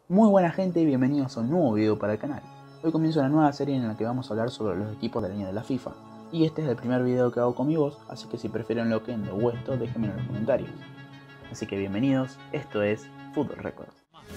Muy buena gente y bienvenidos a un nuevo video para el canal. Hoy comienza una nueva serie en la que vamos a hablar sobre los equipos del año de la FIFA. Y este es el primer video que hago con mi voz, así que si prefieren lo que en de vuestro, déjenme en los comentarios. Así que bienvenidos, esto es Football Records.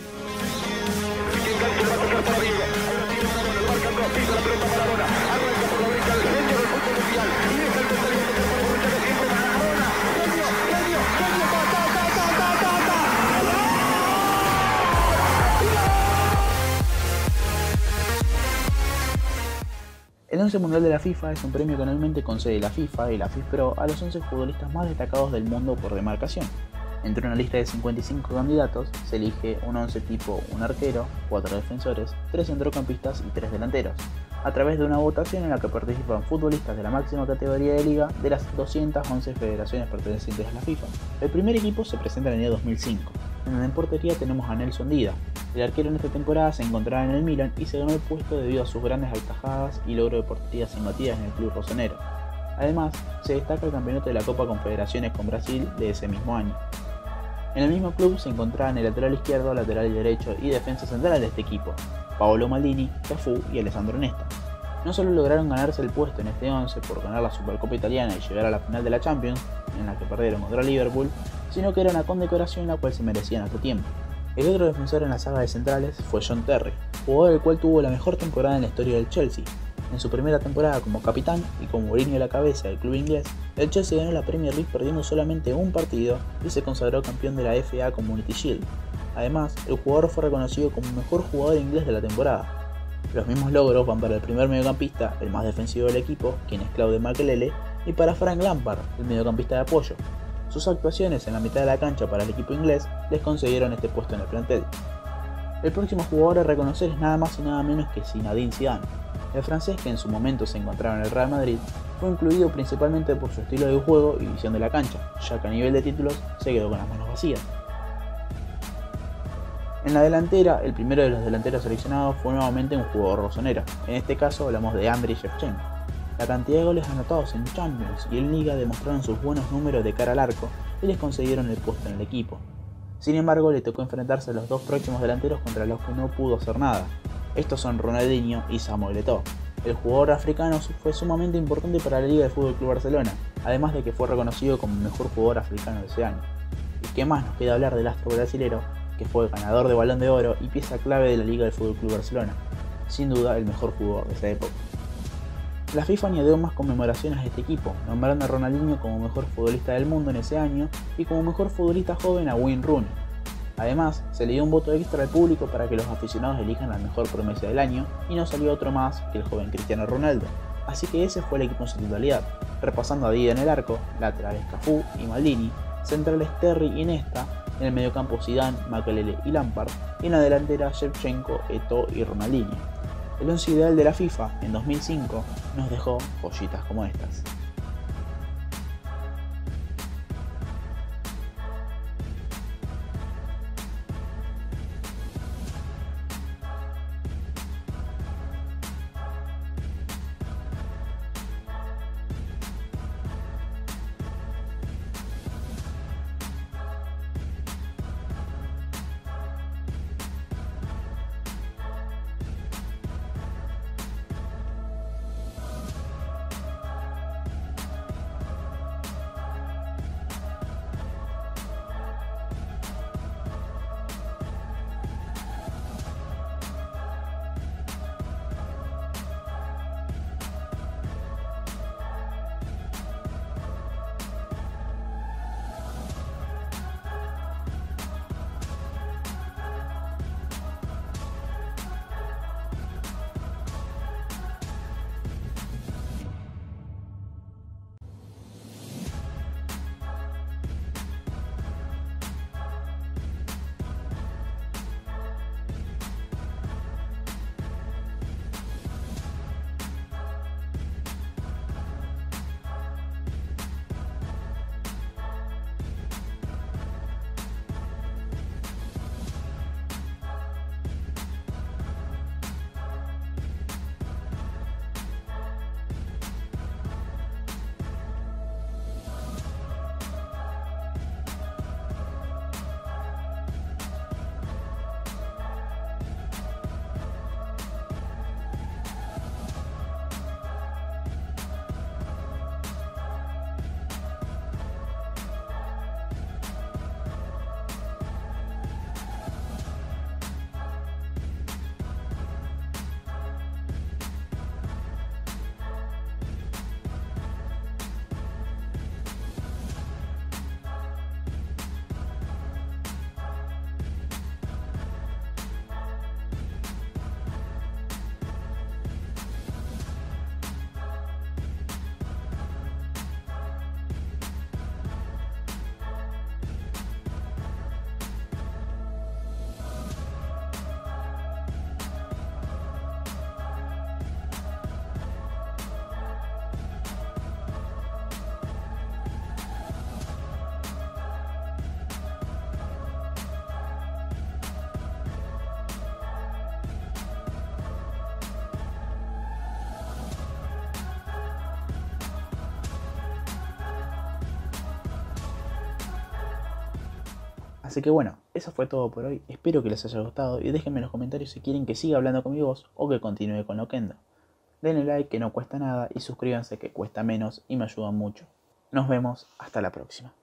El 11 Mundial de la FIFA es un premio que anualmente concede la FIFA y la FIFPro a los 11 futbolistas más destacados del mundo por demarcación. Entre una lista de 55 candidatos se elige un 11 tipo un arquero, 4 defensores, 3 centrocampistas y 3 delanteros, a través de una votación en la que participan futbolistas de la máxima categoría de liga de las 211 federaciones pertenecientes a la FIFA. El primer equipo se presenta en el año 2005. En portería tenemos a Nelson Dida. El arquero en esta temporada se encontraba en el Milan y se ganó el puesto debido a sus grandes atajadas y logro de porterías sin batidas en el club rosonero. Además, se destaca el campeonato de la Copa Confederaciones con Brasil de ese mismo año. En el mismo club se encontraban el lateral izquierdo, lateral derecho y defensa central de este equipo, Paolo Maldini, Cafú y Alessandro Nesta. No solo lograron ganarse el puesto en este 11 por ganar la Supercopa Italiana y llegar a la final de la Champions, en la que perdieron contra Liverpool, sino que era una condecoración la cual se merecían hace tiempo. El otro defensor en la saga de centrales fue John Terry, jugador el cual tuvo la mejor temporada en la historia del Chelsea. En su primera temporada como capitán y con Mourinho a la cabeza del club inglés, el Chelsea ganó la Premier League perdiendo solamente un partido y se consagró campeón de la FA Community Shield. Además, el jugador fue reconocido como el mejor jugador inglés de la temporada. Los mismos logros van para el primer mediocampista, el más defensivo del equipo, quien es Claude Makélélé, y para Frank Lampard, el mediocampista de apoyo. Sus actuaciones en la mitad de la cancha para el equipo inglés les concedieron este puesto en el plantel. El próximo jugador a reconocer es nada más y nada menos que Zinedine Zidane. El francés, que en su momento se encontraba en el Real Madrid, fue incluido principalmente por su estilo de juego y visión de la cancha, ya que a nivel de títulos se quedó con las manos vacías. En la delantera, el primero de los delanteros seleccionados fue nuevamente un jugador rosonero. En este caso hablamos de Andriy Shevchenko. La cantidad de goles anotados en Champions y en Liga demostraron sus buenos números de cara al arco y les concedieron el puesto en el equipo. Sin embargo, le tocó enfrentarse a los dos próximos delanteros contra los que no pudo hacer nada. Estos son Ronaldinho y Samuel Eto'o. El jugador africano fue sumamente importante para la Liga del FC Barcelona, además de que fue reconocido como el mejor jugador africano de ese año. ¿Y qué más nos queda hablar del astro brasilero, que fue ganador de Balón de Oro y pieza clave de la Liga del FC Barcelona? Sin duda el mejor jugador de esa época. La FIFA añadió más conmemoraciones a este equipo, nombrando a Ronaldinho como mejor futbolista del mundo en ese año y como mejor futbolista joven a Wayne Rooney. Además, se le dio un voto extra al público para que los aficionados elijan la mejor promesa del año y no salió otro más que el joven Cristiano Ronaldo. Así que ese fue el equipo en su totalidad, repasando a Dida en el arco, laterales Cafú y Maldini, centrales Terry y Nesta, en el mediocampo Zidane, Makélélé y Lampard, y en la delantera Shevchenko, Eto'o y Ronaldinho. El 11 ideal de la FIFA en 2005 nos dejó joyitas como estas. Así que bueno, eso fue todo por hoy. Espero que les haya gustado y déjenme en los comentarios si quieren que siga hablando con mi voz o que continúe con Loquendo. Denle like que no cuesta nada y suscríbanse que cuesta menos y me ayudan mucho. Nos vemos hasta la próxima.